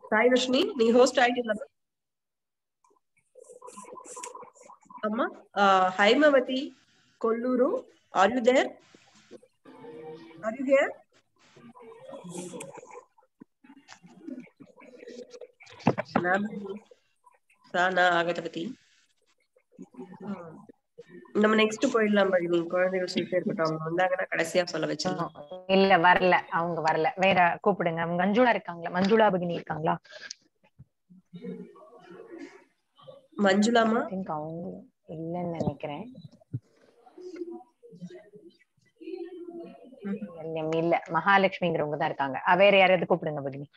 Sai Rashmi, nee host aayidilla amma. Haimavati Kolluru, are you there? Are you here? Sana Agatavati. நம்ம next போயிடலாம் பகினி. குழந்தைகள் சீட்டே இருக்கட்டும். அவங்க வந்தாங்கன்னா கடைசியா சொல்ல வச்சிடலாம். இல்ல வரல, அவங்க வரல. வேற கூப்பிடுங்க. மஞ்சுளா இருக்காங்களா? மஞ்சுளா பகினி இருக்காங்களா? மஞ்சுளாமா அவங்க இல்லன்னு நினைக்கிறேன். இல்ல மகாலட்சுமிங்கிறவங்க தான் இருக்காங்க. வேற யாராவது கூப்பிடுங்க பகினி.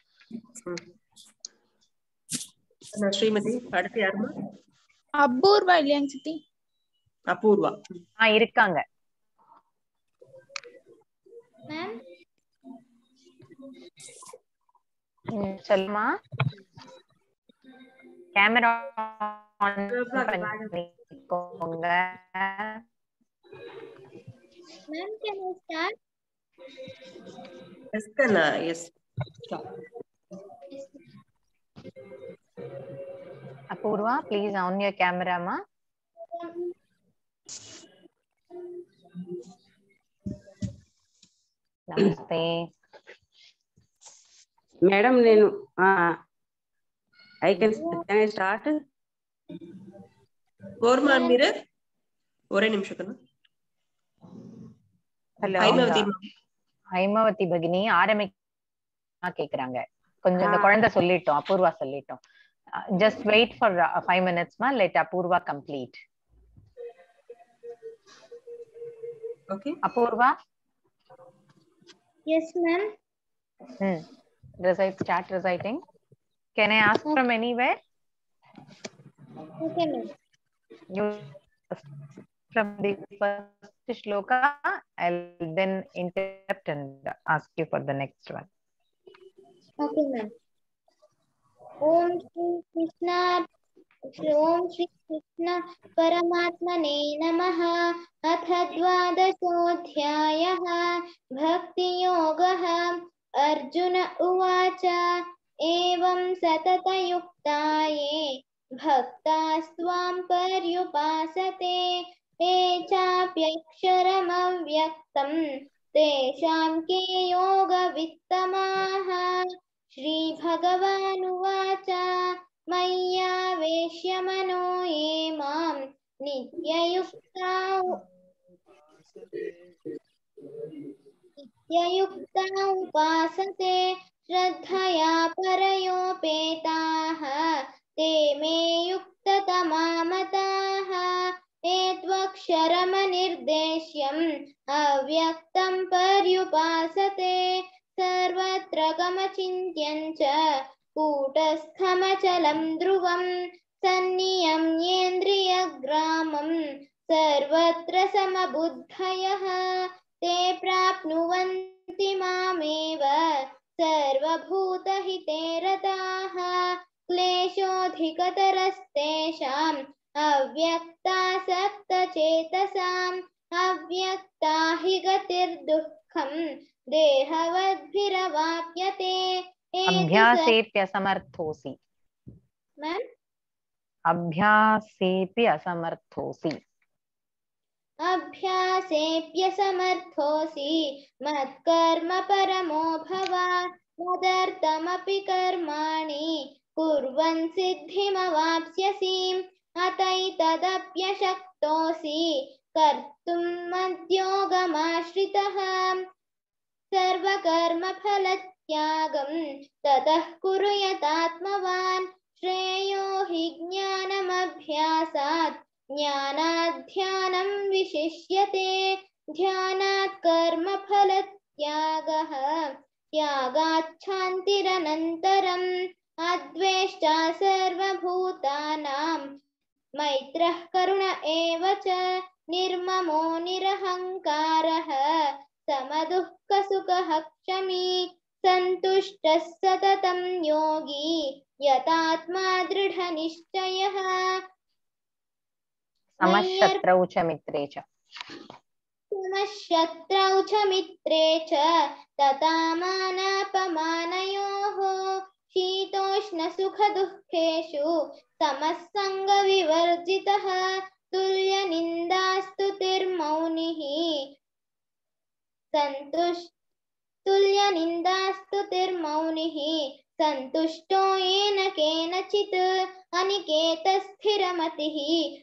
ஸ்ரீமதி அடுத்து யாருமா? அபூர்வா இல்லையாங்க சித்தி? அபூர்வா இருக்காங்க. சொல்லுமா. கேமரா ஆன் பண்ணிக்கோங்க. Ma'am, can I start? Yes, Kanna. Yes. Apurva, please on your camera, ma. Namaste. Madam, can I start? Orma mirror. ஒரே நிமிஷம் கண்ணா. ஹைமவதி பகினி ஆரம்பிக்க கேக்குறாங்க. கொஞ்சம் இந்த குழந்தை சொல்லிட்டோம், அபூர்வா சொல்லிட்டோம். Just wait for 5 minutes ma, let Apurva complete. Okay. Apurva? Yes, ma'am. Start reciting. Can I ask from anywhere? Okay, ma'am. You from the first shloka, I'll then interrupt and ask you for the next one. Okay, ma'am. Om Shri Krishna Paramatmane Namaha. Ath dvadashodhyayah Bhakti Yogaha. Arjuna Uvacha Evam Satata Yuktaye Bhaktasvam Paryupasate Echapyaksharamavvyaktam Tesham ke yoga vittamaha. Shri Bhagavanuvacha Maya Veshyamano Emam Nityayukta upasate Shraddhaya parayopetaha te me yuktatamamataha etvaksharamanirdeshyam avyaktam paryupasate sarvatra gamachintyancha कूटस्थमचलं ध्रुवं सन्नियम्येन्द्रियग्रामं सर्वत्र समबुद्धयः ते प्राप्नुवन्ति मामेव सर्वभूतहिते रताः क्लेशोऽधिकतरस्तेषाम् अव्यक्तासक्तचेतसाम् अव्यक्ता हि गतिर्दुःखं देहवद्भिरवाप्यते अभ्यासेऽप्यसमर्थोऽसि. Ma'am अभ्यासेऽप्यसमर्थोऽसि. अभ्यासेऽप्यसमर्थोऽसि मत्कर्म परमो भव मदर्थमपि कर्माणि कुर्वन् सिद्धिमवाप्स्यसि अतैतदप्यशक्तोऽसि कर्तुं मद्योगमाश्रितः सर्वकर्मफलत्यागं ततः कुरु यतात्मवान् श्रेयो हि ज्ञानमभ्यासात् ज्ञानाध्यानं विशिष्यते ध्यानात् कर्मफलत्यागः त्यागाच्छान्तिरनन्तरम् अद्वेष्टा सर्वभूतानां मैत्रः करुण एव च निर्ममो निरहङ्कारः समदुःखसुखः क्षमी सन्तुष्टः सततं योगी यतात्मा दृढनिश्चयः समशत्रौ च मित्रे च समशत्रौ च मित्रे च तथा मानापमानयोः शीतोष्ण शीतोष्णसुखदुःखेषु समस्सङ्गविवर्जितः तुल्यनिन्दास्तुतिर्मौनिः तुल्यनिन्दास्तुतिर्मौनिः सन्तुष्टो येन केनचित् अनिकेतस्थिरमतिः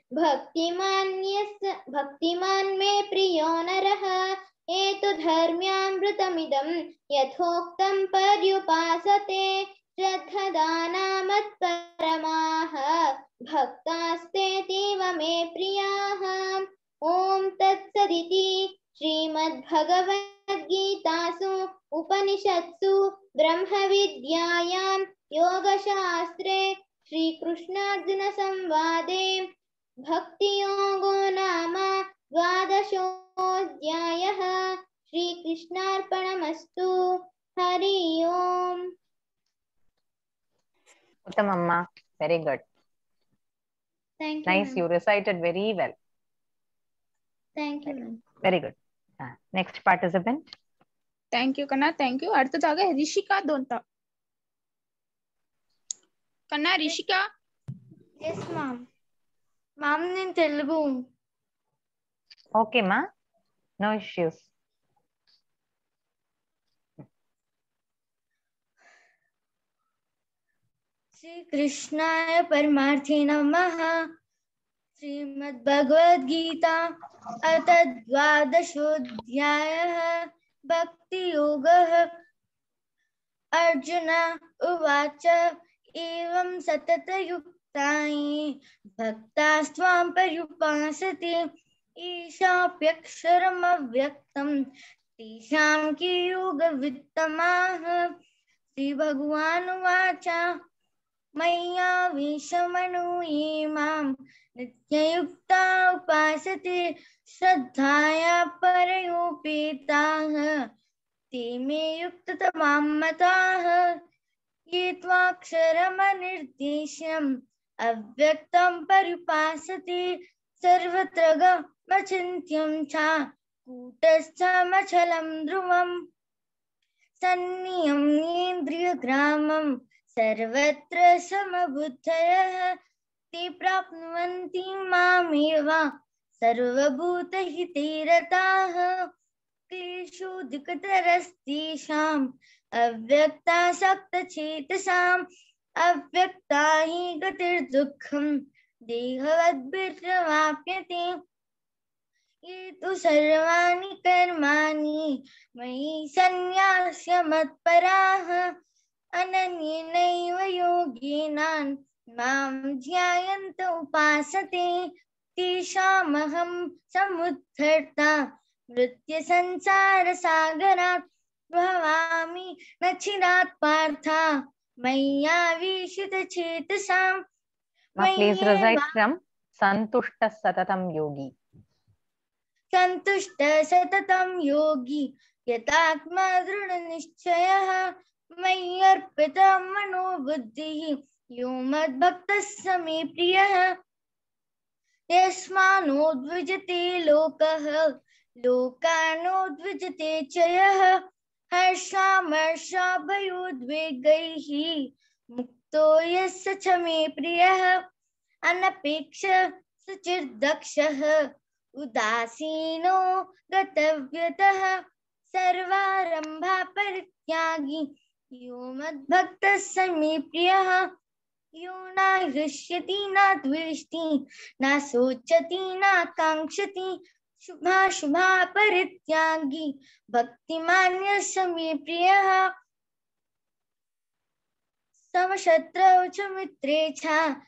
भक्तिमान् मे प्रियो नरः एतु धर्म्यामृतमिदं यथोक्तं पर्युपासते श्रद्धदानामत्परमाः भक्तास्तेतीव मे प्रियाः। ॐ तत्सदिति श्रीमद्भगवद्गीतासु उपनिषत्सु ब्रह्मविद्यायां योगशास्त्रे श्रीकृष्णार्जुनसंवादे भक्तियोगो नाम द्वादशोऽध्यायः। श्रीकृष्णार्पणमस्तु। हरि ओम्। Uttam amma, very good. Thank you. Nice, you recited very well. Thank you. Very good. Next participant. Thank you ಕನ್ನಾ, ಥ್ಯಾಂಕ್ ಯು. அடுத்ததாக ரிஷிகா ದೊಂತಾ. ಕನ್ನಾ, Rishika. Yes, ma'am. Ma'am, in Telugu. Okay, ma. No issues. Shri कृष्णाय परमार्थे नमः। श्रीमद्भगवद्गीता अथ द्वादशोऽध्यायः भक्ति योगः। अर्जुन उवाच एवं सततयुक्ताये भक्तास्त्वां पर्युपासते ईशाप्यक्षरमव्यक्तं तेषां के योगवित्तमाः। श्रीभगवानुवाच मय्यावेशमनो ये मां नित्ययुक्ता उपासते श्रद्धया परयोपेताः ते मे युक्ततमां मताः। ये त्वाक्षरमनिर्देश्यम् अव्यक्तं पर्युपासते सर्वत्र गमचिन्त्यं च कूटस्थमचलं ध्रुवम् सन्नियम्येन्द्रियग्रामं सर्वत्र समबुद्धयः ते प्राप्नुवन्ति मामेव सर्वभूतहिते रताः। क्लेशोऽधिकतरस्तेषाम् अव्यक्तासक्तचेतसाम् अव्यक्ता हि गतिर्दुःखं देहवद्भिर्वाप्यते। ये तु सर्वाणि कर्माणि मयि सन्न्यास्य मत्पराः अनन्येनैव योगेन मां ध्यायन्त उपासते तेषामहं समुद्धर्ता मृत्युसंसारसागरात् भवामि न चिरात् Partha मय्यावेशितचेतसाम्। Please recite from Santushta Satatam Yogi. सन्तुष्ट सततं योगी यतात्मा दृढनिश्चयः मय्यर्पितं मनोबुद्धिः यो मद्भक्तः स मे प्रियः। यस्मान्नोद्विजते लोकः लोकानोद्विजते च यः हर्षामर्षाभयोद्वेगैः मुक्तो यस्य च मे प्रियः। अनपेक्ष सुचिर्दक्षः उदासीनो गतव्यतः सर्वारंभा परित्यागी यो मद्भक्तः स मे प्रियः। यो न हृष्यति न द्वेष्टि न शोचति न कांक्षति शुभाशुभा परित्यागी भक्तिमान् स मे प्रियः। समशत्रौ च मित्रे च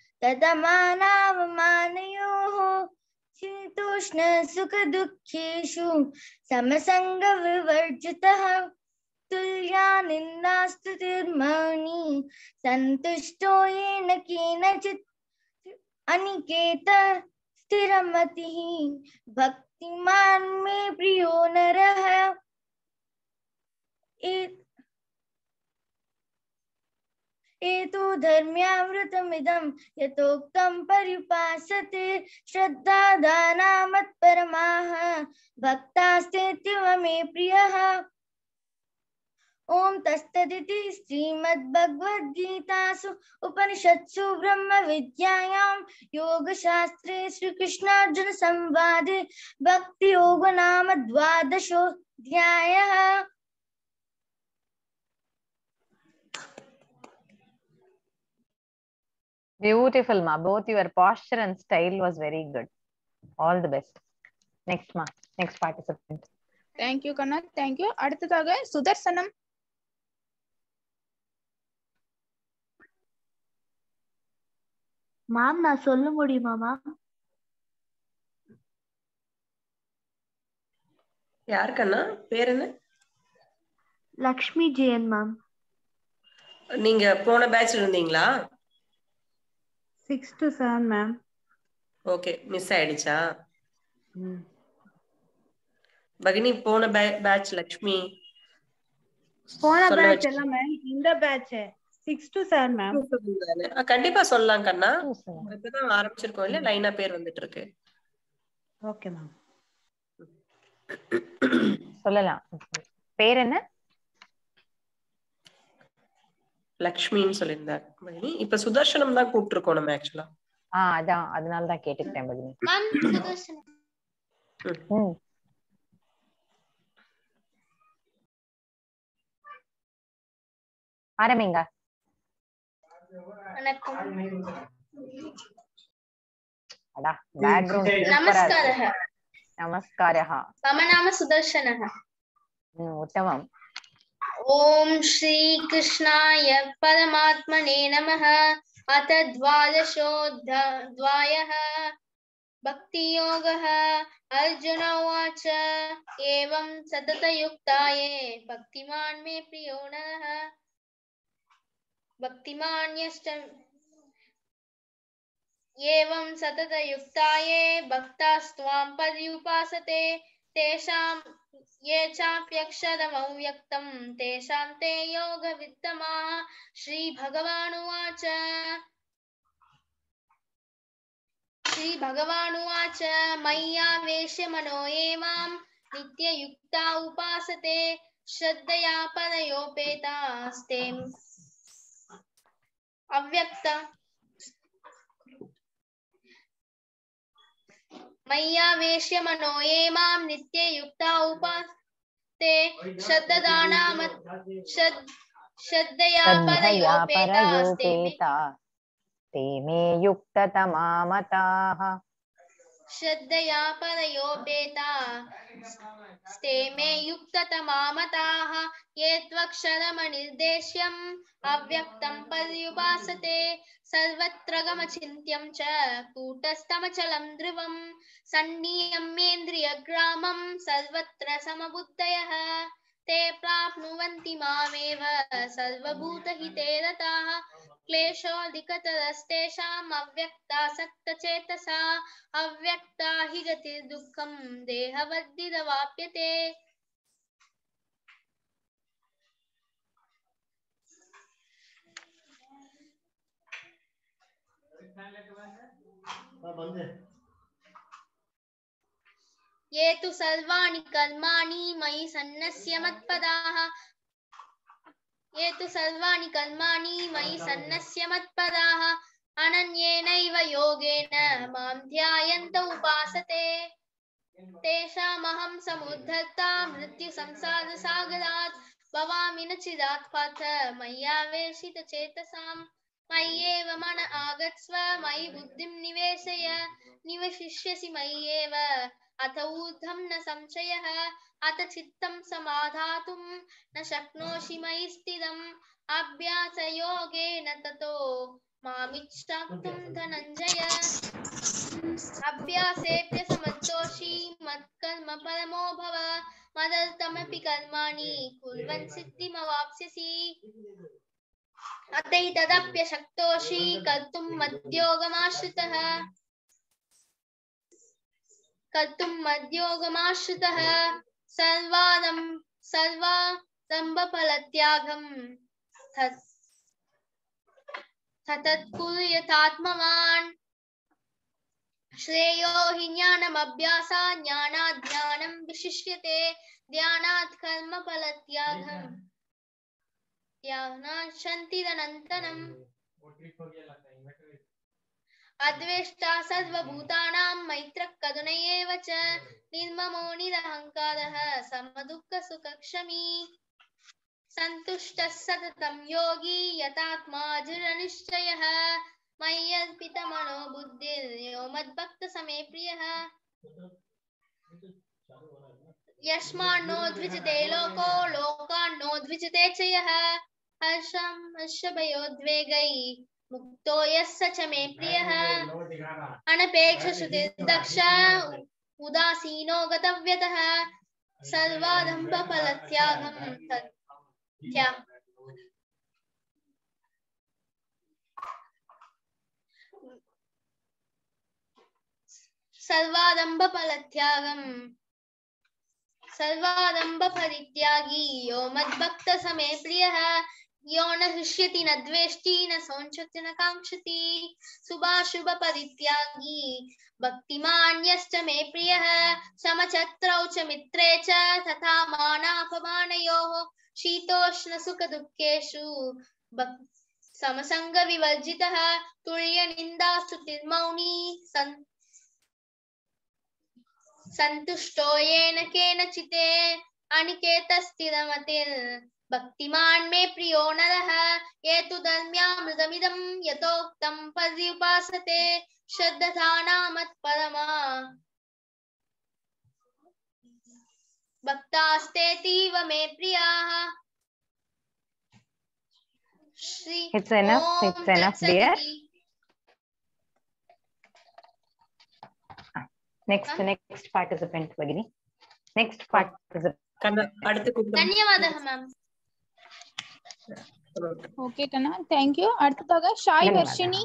तदमानावमानयोः शीतोष्ण सुख दुःखेषु समसंगविवर्जितः तुल्या निन्दास्तुतिर्मौनी सन्तुष्टो येन केनचित् अनिकेत स्थिरमतिः भक्तिमान् मे प्रियो नरः। एतु धर्म्यामृतमिदं यथोक्तं पर्युपासते श्रद्धादानामत्परमाः भक्तास्तेतीव मे प्रियः। ओम तत्सदिति श्रीमद्भगवद्गीतासु उपनिषत्सु ब्रह्मविद्यायां योगशास्त्रे श्रीकृष्णार्जुन संवादे भक्ति योग नाम द्वादशोऽध्यायः। Beautiful, ma. Both your posture and style was very good. All the best. Next, ma. Next participant. Thank you, Kanna. Thank you. அடுத்ததாக சுதர்சனம். மேம் நான் சொல்ல முடியுமா மேம்? யாருக்கண்ணா பேர் என்ன? லக்ஷ்மி ஜெயன் மேம். நீங்க போன பேட்ச்ல இருந்தீங்களா? 6 to 7 மேம். ஓகே, மிஸ் ஆயிடுச்சா? பகினி போன பேட்ச் லக்ஷ்மி போன பேட்ச் இல்ல மேம், இந்த பேட்ச் 6 to 7 மேம். கண்டிப்பா சொல்லலாம் கண்ணா. இப்பதான் ஆரம்பிச்சிருக்கோம் இல்ல, லைனா பேர் வந்துட்டு இருக்கு. Okay ma'am. சொல்லலாம். பேர் என்ன? லக்ஷ்மின்னு சொல்லியிருந்தார் பகினி. இப்ப சுதர்சனம் தான் கூப்பிட்டுருக்கோம் நம்ம ஆக்சுவலா. அதான், அதனாலதான் கேட்டுக்கிட்டேன் பகினி. ஆரம்பிங்க. அடா, பேக்ரவுண்ட் நமஸ்காரः. நமஸ்காரः. मम नाम सुदर्शनः. उत्तमम्. ओम श्री कृष्णाय परमात्मने नमः। अथ द्वादशोऽध्यायः भक्ति योगः। अर्जुन उवाच एवं सततयुक्ताये भक्तिमान् मे प्रियो नरः भक्तिमान्यश्च एवं सततयुक्ताये भक्तास्त्वां पर्युपासते तेषां ये चाप्यक्षरमव्यक्तं तेषां ते योगवित्तमाः। श्रीभगवानुवाच मय्यावेश्य मनो ये मां नित्ययुक्ता उपासते श्रद्धया परयोपेतास्ते मय्यावेश्य मनो ये मां नित्ययुक्ता उपासते श्रद्धया परयोपेतास्ते ते मे युक्ततमा मताः। श्रद्धया परयोपेतास्ते मे युक्ततमा मताः। ये त्वक्षरमनिर्देश्यम् अव्यक्तं पर्युपासते सर्वत्र गमचिन्त्यं च कूटस्थमचलं ध्रुवं सन्नियम्येन्द्रियग्रामं सर्वत्र समबुद्धयः ते प्राप्नुवन्ति मामेव सर्वभूतहिते रताः। क्लेशोऽधिकतरस्तेषाम् अव्यक्तासक्तचेतसा अव्यक्ता हि गतिर्दुःखं देहवद्भिरवाप्यते। ये तु सर्वाणि कर्माणि मयि सन्न्यस्य मत्पराः अनन्येनैव योगेन मां ध्यायन्त उपासते तेषामहं समुद्धर्ता मृत्युसंसारसागरात् भवामि न चिरात् पार्थ मय्यावेशितचेतसाम्। मय्येव मन आगत्स्व मयि बुद्धिं निवेशय निवशिष्यसि मय्येव अथ ऊर्ध्वं न संशयः। अथ चित्तं समाधातुं न शक्नोषि मयि स्थिरम् अभ्यासयोगेन ततो मामिच्छाप्तुं धनञ्जय। अभ्यासेऽप्यसमर्थोषि मत्कर्म परमो भव मदर्थमपि कर्माणि कुर्वन् सिद्धिमवाप्स्यसि। अतैतदप्यशक्तोषि कर्तुं मद्योगमाश्रितः सर्वारम्भफलत्यागं तत्कुरु यथात्मवान्। श्रेयो हि ज्ञानमभ्यासात् ज्ञानात् ध्यानं विशिष्यते ध्यानात् कर्मफलत्यागम् त्यानाशन्तिरनन्तरम् अद्वेष्टा सर्वभूतानां मैत्रः करुण एव च निर्ममो निरहङ्कारः समदुःखसुखक्षमी सन्तुष्टः सततं योगी यतात्मा दृढनिश्चयः मय्यर्पितमनो बुद्धिर्यो मद्भक्तसमे प्रियः यस्मान्नो द्विजते लोको लोकान्नो द्विजते च यः हर्षभयोद्वेगैः मुक्तो यः स च मे प्रियः अनपेक्षश्रुतिर्दक्ष उदासीनो गतव्यतः सर्वारम्भफलत्यागं सर्वारम्भपरित्यागी यो मद्भक्तः स मे प्रियः यो न हृष्यति न द्वेष्टि न संशति न काङ्क्षति शुभाशुभपरित्यागी भक्तिमान् यश्च मे प्रियः समचत्रौ च मित्रे च तथा मानापमानयोः शीतोष्णसुखदुःखेषु समसङ्गविवर्जितः तुल्यनिन्दास्तुतिर्मौनी सन्तुष्टो येन केनचिते अनिकेतस्थिरमतिर् भक्तिमान् मे प्रियो नरः ये तु धर्म्यामृतमिदं यथोक्तं पर्युपासते श्रद्धानामत्परमा भक्तास्तेतीव मे प्रियाः। It's enough dear. Next participant Bagini. Next participant. धन्यवादः ma'am. Okay Kana, thank you. அடுத்ததாக ஷாய் வர்ஷினி.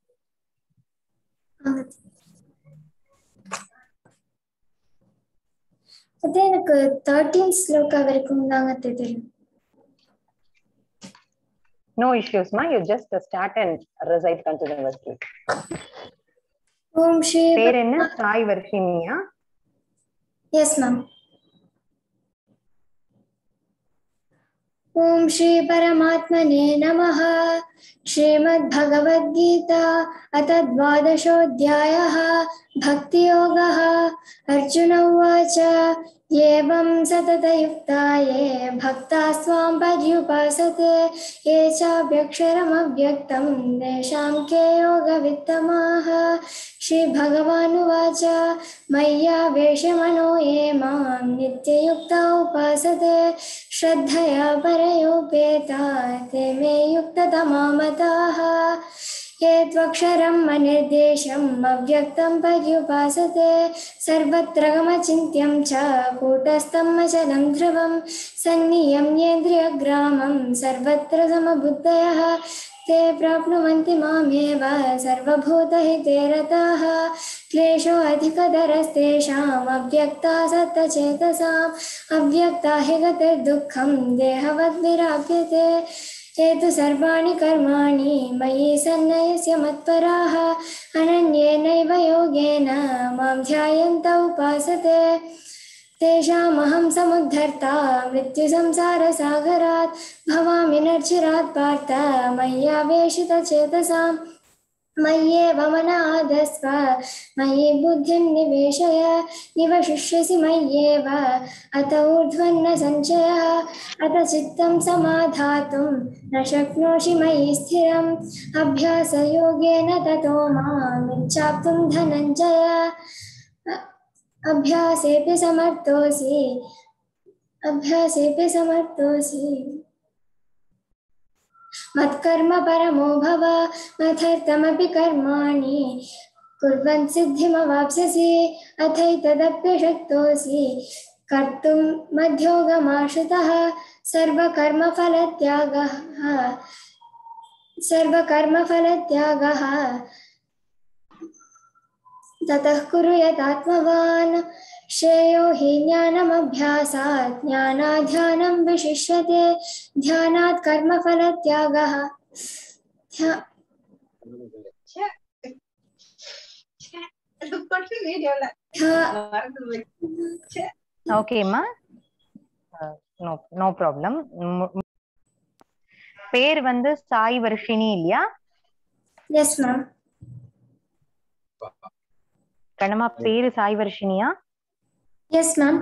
அது எனக்கு 13 ஸ்லோகா வரைக்கும் தாங்க தெரியும். No issues ma, you just start and recite continuously. ஓம் ஸ்ரீ பேர் என்ன? ஷாய் வர்ஷினியா? Yes ma'am. ओम श्री परमात्मने नमः। श्रीमद्भगवद्गीता अथ द्वादशोऽध्यायः भक्तियोगः। अर्जुन उवाच एवं सततयुक्ता ये भक्ताः स्वां पर्युपासते ये चाप्यक्षरमव्यक्तं तेषां के योगवित्तमाः। श्रीभगवानुवाच मय्यावेशमनो ये मां नित्ययुक्ता उपासते श्रद्धया परयोपेता ते मे युक्ततमा मताः। ये त्वक्षरम् अनिर्देशम् अव्यक्तं पर्युपासते सर्वत्र गमचिन्त्यं च कूटस्थं अचलं ध्रुवं सन्नियम्येन्द्रियग्रामं सर्वत्र समबुद्धयः ते प्राप्नुवन्ति मामेव सर्वभूतहिते रताः। क्लेशो अधिकतरस्तेषाम् अव्यक्तासक्तचेतसाम् अव्यक्ता हि गतिर्दुःखं देहवद्विराप्यते। ये तु सर्वाणि कर्माणि मयि सन्न्यस्य मत्पराः अनन्येनैव योगेन मां ध्यायन्त उपासते तेषामहं समुद्धर्ता मृत्युसंसारसागरात् भवामि नर्चिरात् पार्थ मय्यावेशितचेतसाम् मय्येव मनः आधस्व मयि बुद्धिं निवेशय निवशिष्यसि मय्येव अत ऊर्ध्वन्न संशयः अत चित्तं समाधातुं न शक्नोषि मयि स्थिरम् अभ्यासयोगेन ततो मामिच्छाप्तुं धनञ्जय अभ्यासेऽपि समर्थोऽसि मत्कर्म परमो भव मथर्थमपि कर्माणि कुर्वन् सिद्धिमवाप्स्यसि अथैतदप्यशक्तोऽसि कर्तुं मध्योगमाश्रितः सर्वकर्मफलत्यागः ततः कुरु यतात्मवान् श्रेयो हि ज्ञानमभ्यासात् ज्ञानाध्यानं विशिष्यते ध्यानात् कर्मफलत्यागः Okay ma, no problem. பேர் வந்து சாய் வர்ஷினி இல்லையா எஸ் மேம். கண்ணம்மா பேரு சாய் வர்ஷினியா? Yes ma'am.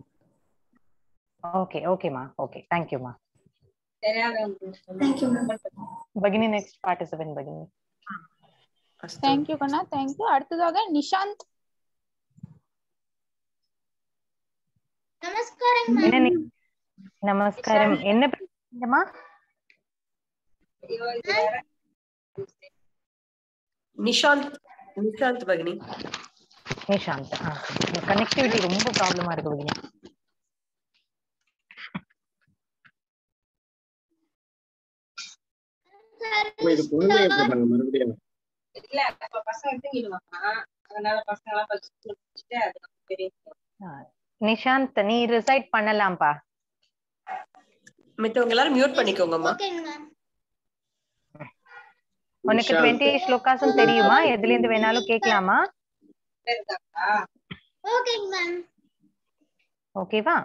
ஓகே ஓகேமா, ஓகே, தேங்க்யூமா. Thank you ma'am. பகினி நெக்ஸ்ட் பார்ட்டிசிபென்ட் பகினி. தேங்க் யூ கண்ணா, தேங்க் யூ. அடுத்ததாக நிஷாந்த். நமஸ்காரம் என்ன மேம். நமஸ்காரம். என்ன பேருமா? நிஷாந்த். நிஷாந்த் பகினி. நிஷாந்த். கனெக்டிவிட்டி ரொம்ப ப்ராப்ளமா இருக்கு பகினி. இது பொழுது ஏற்பட்டாங்க மறுபடியும் இல்ல அப்ப பசங்க தூங்கிடுவாங்க, அதனால பசங்க எல்லாம் படிச்சுட்டு அது பெரிய. நிஷாந்த் நீ ரிசைட் பண்ணலாம்ப்பா. மித்தவங்க எல்லாரும் மியூட் பண்ணிக்கோங்கம்மா. ஓகேங்க மேம். உனக்கு 20 ஸ்லோகாஸும் தெரியுமா? எதுல இருந்து வேணாலும் கேட்கலாமா? ஓகேங்க மேம். ஓகேவா?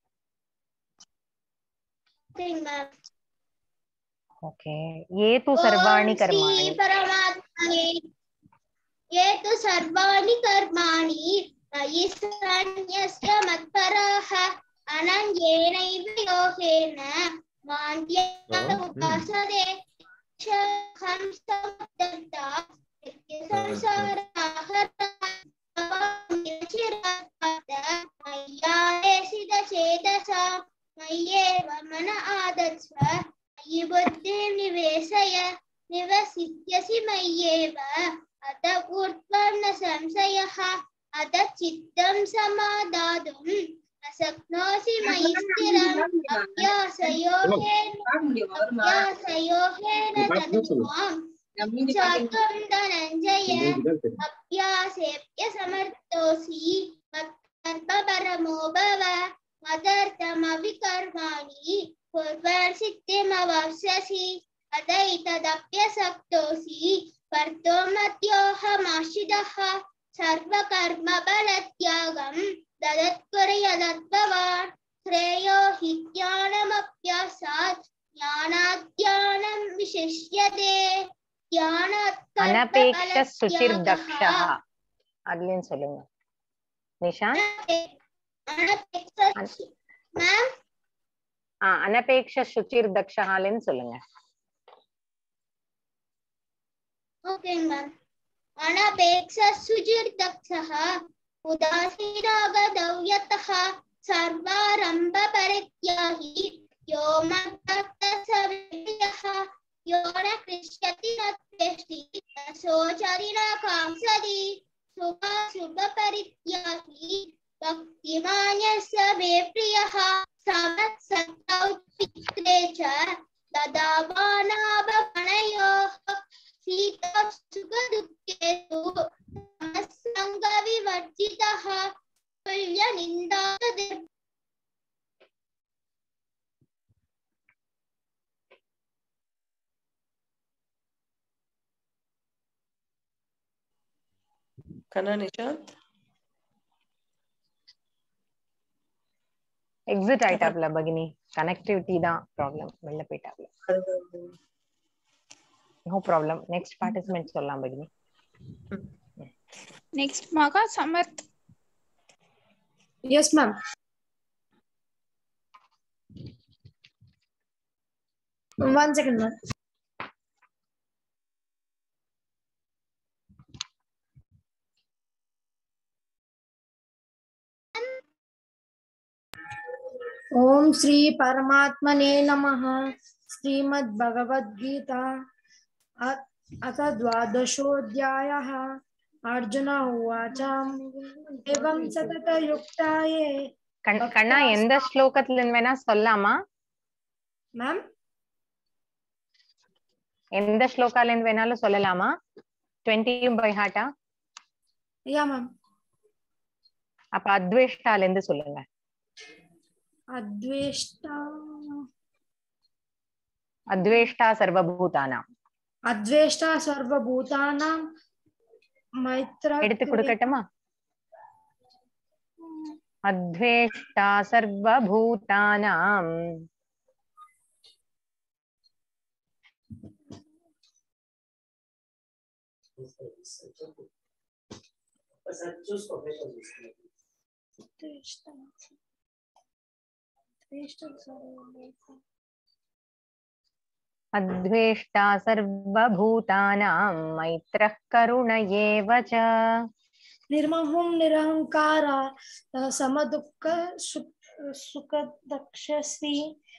ஓகேங்க மேம். ओके ये तु सर्वाणि कर्माणि परमात्मने ये तु सर्वाणि कर्माणि मयि सन्न्यस्य मत्परः अनन्येनैव योगेन मां उपासते शखं समदत्ता संसारः मय्येव मन आदत्स्व मयि बुद्धिं निवेशय निवसिष्यसि मय्येव अत ऊर्ध्वं न संशयः अत चित्तं समादातुं न शक्नोषि मयि स्थिरम् अभ्यासयोगेन तत्त्वं चात्वं धनञ्जय अभ्यासेभ्य समर्थोऽसि मत्कर्मपरमो भव मदर्थमविकर्माणि कुर्वन् सिद्धिमवाप्स्यसि अतैतदप्यशक्तोऽसि कर्तुं मद्योऽहमाश्रितः सर्वकर्मफलत्यागं ददत्कुरु यदत्भवान् श्रेयो हि ज्ञानमभ्यासात् ज्ञानात् ज्ञानं विशिष्यते ज्ञानात् अनपेक्ष सुचिर्दक्षः அதுலன்னு சொல்லுங்க நிஷாந்த். मैम अनपेक्ष शुचिर दक्षहालेன்னு சொல்லுங்க. Okay ma'am. अनपेक्ष शुचिर दक्षः उदासीनागतौ यतः सर्वारम्भ परित्यागी यो मद्भक्तः यो न कृष्यति न द्वेष्टि न शोचति न काङ्क्षति शुभ परित्यागी भक्तिमान्यस्य मे प्रियः समत्सत्तौ चित्रे च ददावानाभवनयोः शीतसुखदुःखेषु समसङ्गविवर्जितः तुल्यनिन्दादिर् கண்ணா நிஷாந்த் எக்ஸிட் ஆயிட்டாப்ல பகினி. கனெக்டிவிட்டி தான் ப்ராப்ளம். வெளில போயிட்டாப்ல. No problem. நெக்ஸ்ட் பார்ட்டிசிபென்ட் சொல்லலாம் பகினி. Next Maha Samarth. Yes ma'am. One second ma'am. ओम श्री परमात्मने नमः. श्रीमद् भगवद्गीता अथ द्वादशोऽध्यायः. अर्जुन उवाच एवं सततयुक्ताये. கண்ணா எந்த ஸ்லோகத்துல இருந்து வேணா சொல்லலாமா மேம்? எந்த ஸ்லோகால இருந்து வேணாலும் சொல்லலாமா? 20 பை ஹார்ட்டா? Yeah ma'am. அப்ப அத்வேஷ்டால இருந்து சொல்லுங்க. अद्वेष्टा सर्वभूतानां. अद्वेष्टा सर्वभूतानां मैत्र எடுத்து கொடுக்கட்டுமா? अद्वेष्टा सर्वभूतानां अद्वेष्टा सर्वभूतानां मैत्रः करुण एव च। निर्महुं निरहंकारा समदुःख सुखदक्षसी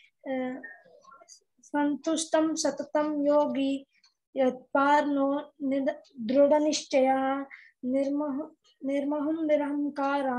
संतुष्टं सततं योगी यत्पार्नो दृढनिश्चयः। निर्महुं निरहंकारा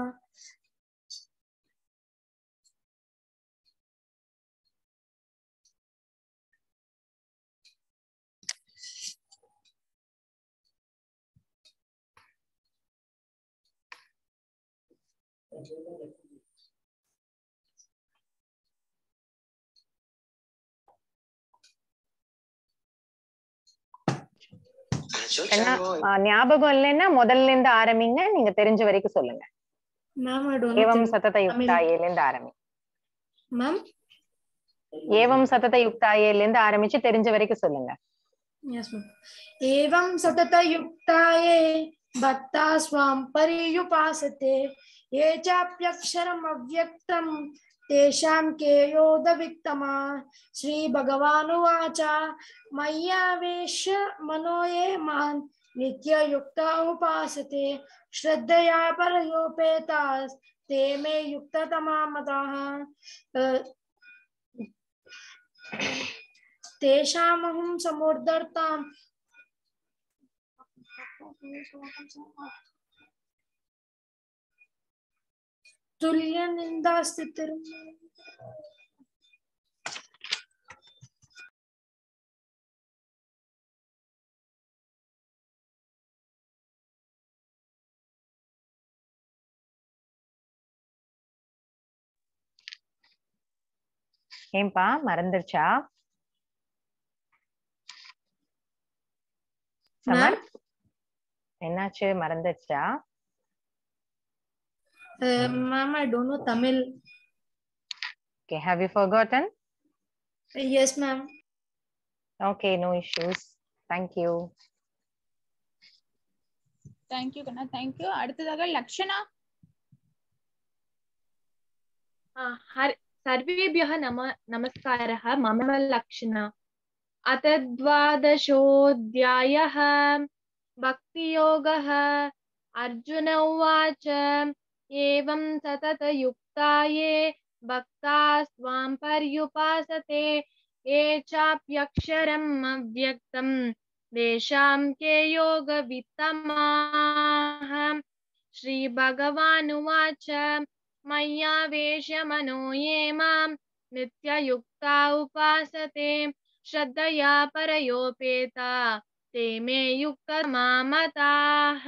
ஞாபகம் இல்லைன்னா முதல்ல இருந்து ஆரம்பிங்க, நீங்க தெரிஞ்ச வரைக்கும் சொல்லுங்க. ஏவம் சதத யுக்தாயேல இருந்து ஆரம்பி. மேம் ஏவம் சதத யுக்தாயேல இருந்து ஆரம்பிச்சு தெரிஞ்ச வரைக்கும் சொல்லுங்க. Yes ma'am. एवं सतत युक्ताये भक्ता स्वां पर्युपासते ये चाप्यक्षरम् अव्यक्तं तेषां के योदविक्तमा। श्री भगवानुवाच मय्यावेश्य मनो ये मां नित्ययुक्ता उपासते श्रद्धया परयोपेतास् ते मे युक्ततमा मताः। तेषामहं समुद्धर्ताम् तुल्यनिन्दास्तितिर् ஏன்பா மறந்துருச்சா? சமர் என்னாச்சு, மறந்துருச்சா? Ma'am, I don't know Tamil. Okay, have you forgotten? Yes, ma'am. Okay, no issues. Thank you. Thank you Kanna, thank you. அடுத்ததாக லக்ஷனா. सर्वेभ्यः नमस्कारः। मम लक्षणा अथ द्वादशोऽध्यायः भक्तियोगः। अर्जुन उवाच एवं सततयुक्ता ये भक्ता स्वां पर्युपासते ये चाप्यक्षरम् अव्यक्तं तेषां के योगवित्तमाः। श्रीभगवानुवाच मय्यावेश्य मनो ये मां नित्ययुक्ता उपासते श्रद्धया परयोपेता ते मे युक्ततमा मताः।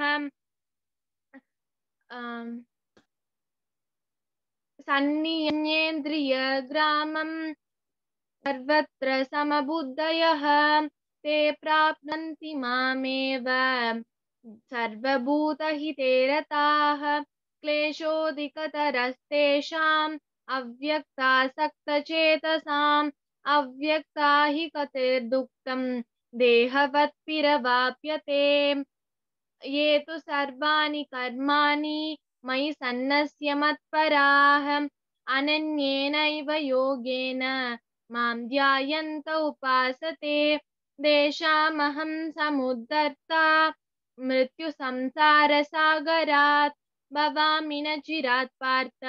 सन्नियन्येन्द्रियग्रामं सर्वत्र समबुद्धयः ते प्राप्नुवन्ति मामेव सर्वभूतहिते रताः। क्लेशोऽधिकतरस्तेषाम् अव्यक्तासक्तचेतसाम् अव्यक्ता हि गतिर्दुःखं देहवत्पिरवाप्यते। ये तु सर्वाणि कर्माणि मयि सन्न्यस्य मत्पराः अनन्येनैव योगेन मां ध्यायन्त उपासते तेषामहं समुद्धर्ता मृत्युसंसारसागरात् भवामि न चिरात् पार्थ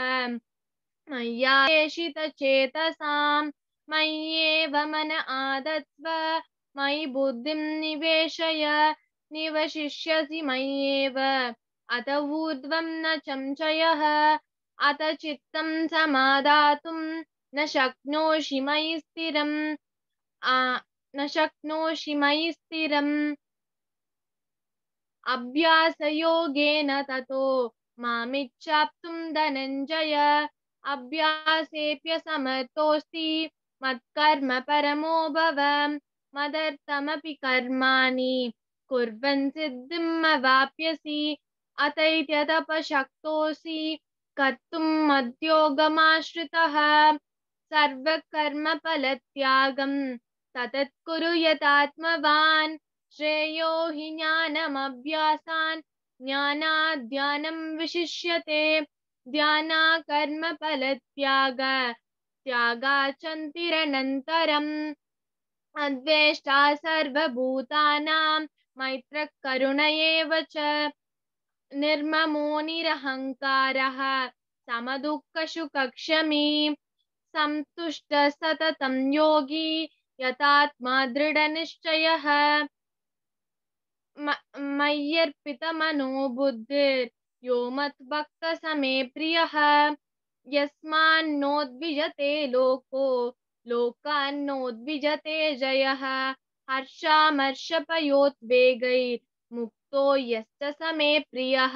मय्यावेशितचेतसां। मय्येव मन आदत्स्व मयि बुद्धिं निवेशय निवशिष्यसि मय्येव अत ऊर्ध्वं न संशयः। अत चित्तं समादातुं न शक्नोषि मयि स्थिरम् अभ्यासयोगेन ततो मामिच्छाप्तुं धनञ्जय। अभ्यासेऽप्यसमर्थोऽस्ति मत्कर्म परमो भव। मदर्थमपि कर्माणि कुर्वन् सिद्धिम् अवाप्स्यसि। अतैत्यतपशक्तोऽसि कर्तुं मद्योगमाश्रितः। सर्वकर्मफलत्यागं ततः कुरु यतात्मवान् श्रेयो हि ज्ञानमभ्यासान् ज्ञानात् ध्यानं विशिष्यते ध्याना कर्म फलत्याग त्यागाचन्तिरनन्तरम् अद्वेष्टा सर्वभूतानां मैत्रः करुण एव च निर्ममो निरहङ्कारः समदुःखसुखक्षमी सन्तुष्टः सततं योगी यतात्मा दृढनिश्चयः मय्यर्पितमनो बुद्धिर्यो मद्भक्तः स मे प्रियः यस्मान्नोद्विजते लोको लोकान्नोद्विजते जयः हर्षामर्षभयोद्वेगैर्मुक्तो यश्च स मे प्रियः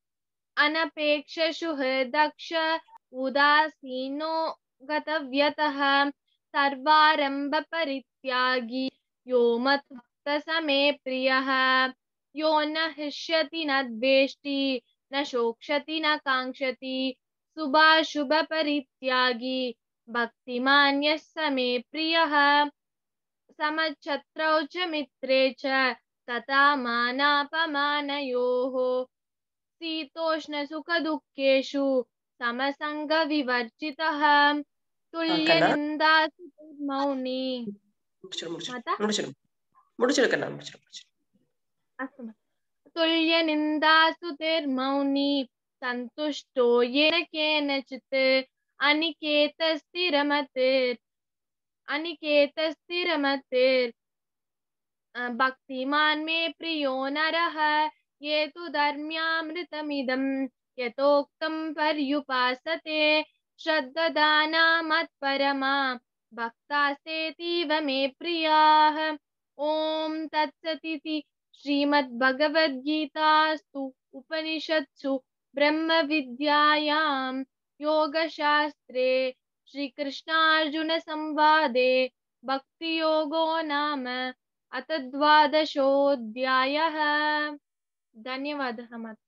अनपेक्षसुहृदक्ष उदासीनो गतव्यतः सर्वारम्भपरित्यागी यो मद्भक्तः स मे प्रियः यो न हृष्यति न द्वेष्टि न शोक्षति न काङ्क्षति शुभाशुभपरित्यागी भक्तिमान् यः स मे प्रियः समच्छत्रौ च मित्रे च तथा मानापमानयोः शीतोष्णसुखदुःखेषु समसङ्गविवर्जितः तुल्यनिन्दास्तुतिर्मौनी तुल्यनिन्दास्तुतिर्मौनी सन्तुष्टो येन केनचित् अनिकेतस्थिरमतिर् भक्तिमान् मे प्रियो नरः ये तु धर्म्यामृतमिदं यथोक्तं पर्युपासते श्रद्धाना मत्परमा भक्तास्तेतीव मे प्रियाः ॐ तत्सदिति श्रीमद्भगवद्गीतास्तु उपनिषत्सु ब्रह्मविद्यायां योगशास्त्रे श्रीकृष्णार्जुनसंवादे भक्तियोगो नाम अथ 12ोऽध्यायः। धन्यवादः माता।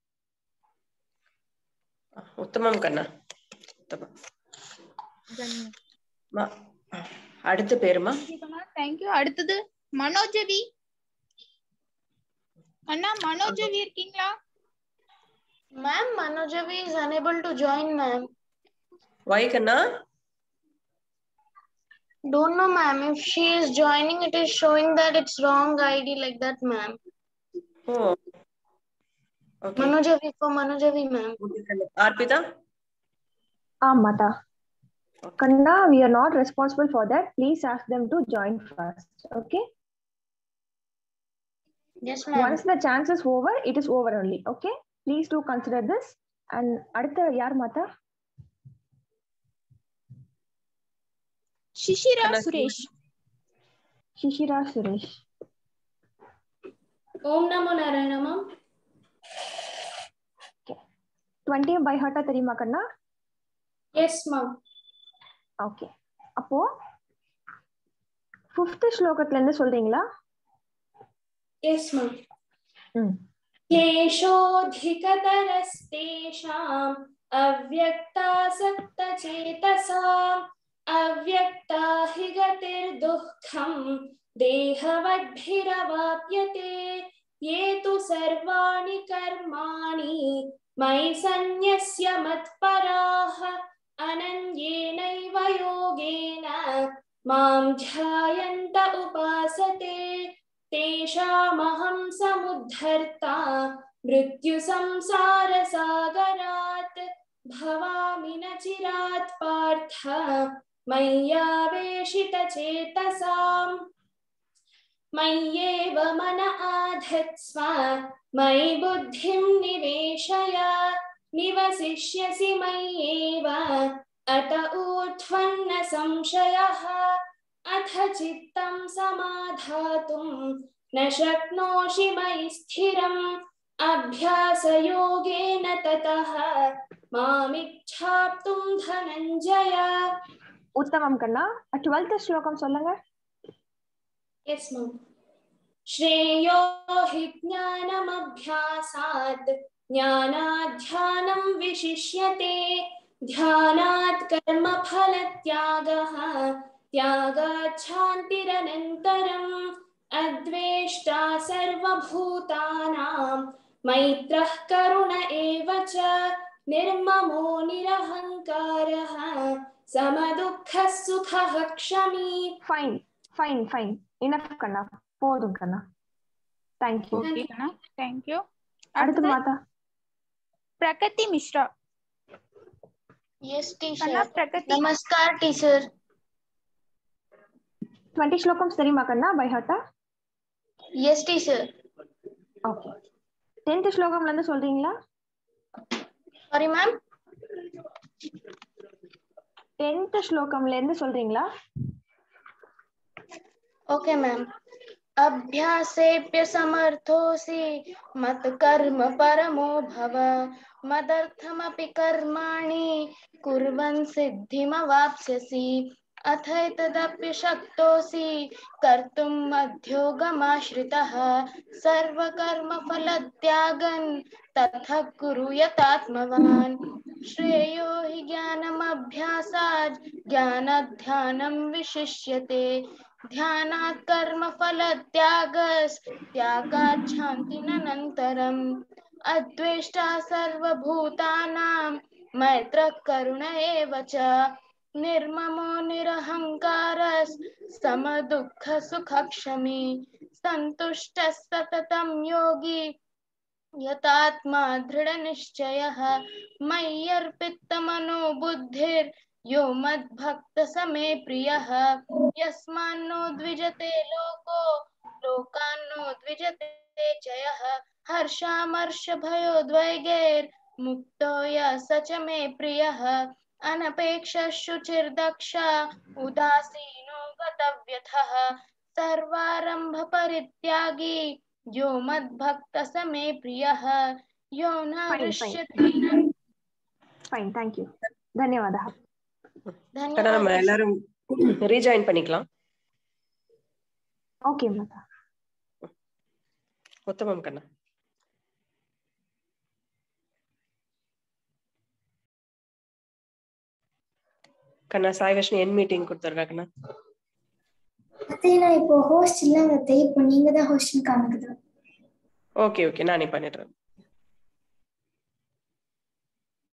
उत्तमं कन्ना, उत्तमं। அடுத்த பேருமா? Thank you. அடுத்தது மனோஜவி. அண்ணா மனோஜவி இருக்கீங்களா? Ma'am, Manojavi is unable to join, ma'am. Why, Kanna? Don't know, ma'am. If she is joining, it is showing that it's wrong ID like that, ma'am. Oh. Okay. Manojavi for Manojavi, ma'am. Arpita? Mata. Kanna, we are not responsible for that. Please ask them to join first. Okay? Yes, ma'am. Once the chance is over, it is over only. Okay? Please do consider this. And adutha yaar Mata? Shishira Suresh. Shishira Suresh. Om Namo Narayana, ma'am. Okay. 20 by heart theriyuma Kanna? Yes, ma'am. Okay. அப்போ 5th ஸ்லோகத்துல இருந்து சொல்றீங்களா? Yes, ma'am. क्लेशोऽधिकतरस्तेषाम् अव्यक्तासक्तचेतसाम् अव्यक्ता हि गतिर्दुःखम् देहवद्भिरवाप्यते ये तु सर्वाणि कर्माणि मयि सन्न्यस्य मत्पराः अनन्येनैव योगेन मां ध्यायन्त उपासते तेषामहं समुद्धर्ता मृत्युसंसारसागरात् भवामि न चिरात् पार्थ मय्यावेशितचेतसाम् मय्येव मन आधत्स्व मयि बुद्धिं निवेशय निवसिष्यसि मय्येव अत ऊर्ध्वन्न संशयः अथ चित्तं समाधातुं न शक्नोषि मयि स्थिरम् अभ्यासयोगेन ततः मामिच्छाप्तुं धनञ्जय। उत्तमं कन्ना। 12th श्लोकं सोल्लुंगा। Yes, ma'am. श्रेयो हि ज्ञानमभ्यासात् ज्ञानाध्यानं विशिष्यते ध्यानात् कर्मफलत्यागः त्यागात् शान्तिरनन्तरम् अद्वेष्टा सर्वभूतानां मैत्रः करुण एव च निर्ममो निरहङ्कारः समदुःखः सुखः क्षमी. Fine. Enough, Kanna. போதும் கண்ணா. Thank you. Okay, Kanna. Thank you. அடுத்து மாதா. Prakati Mishra. Yes, teacher. Kanna, Prakati. Namaskar, teacher. 20 ஸ்லோகம்ஸ் தெரியுமா கண்ணா பை ஹார்ட்டா? Yes, teacher. Okay. 10th ஸ்லோகம்ல இருந்து சொல்றீங்களா? Sorry, ma'am. 10th ஸ்லோகம்ல இருந்து சொல்றீங்களா? Okay, ma'am. अभ्यासेप्य समर्थोऽसि मत्कर्म परमो भव मदर्थमपि कर्माणि कुर्वन् सिद्धिमवाप्स्यसि अथैतदप्य शक्तोऽसि कर्तुं मध्योगमाश्रितः सर्वकर्मफलत्यागन् ततः कुरु यतात्मवान् श्रेयो हि ज्ञानमभ्यासात् ज्ञानध्यानं विशिष्यते ध्यानात् कर्मफलत्यागात् शान्तिरनन्तरम् अद्वेष्टा सर्वभूतानां मैत्रः करुण एव च निर्ममो निरहङ्कारः समदुःखसुखक्षमी सन्तुष्टः सततं योगी यतात्मा दृढनिश्चयः मय्यर्पितमनो बुद्धिर्यो मद्भक्तः स मे प्रियः यस्मान्नो द्विजते लोको लोकान्नो द्विजते च यः हर्षामर्षभयोद्वेगैर्मुक्तो यः स च मे प्रियः अनपेक्षः शुचिर्दक्षः उदासीनो गतव्यथः सर्वारम्भपरित्यागी यो मद्भक्तः स मे प्रियः यो न हृष्यति. Fine, thank you. धन्यवादः. கண்ணா நம்ம எல்லாரும் ரீஜாயின் பண்ணிக்கலாம். ஓகே மாதா. உத்தமம் கண்ணா. கண்ணா சாய்வஷ்ணி என் மீட்டிங் கொடுத்துருக்கா கண்ணா. அத்தை நான் இப்போ ஹோஸ்ட் இல்லங்க அத்தை, இப்போ நீங்க தான் ஹோஸ்ட்னு காமிக்குது. ஓகே நானே பண்ணிடுறேன்.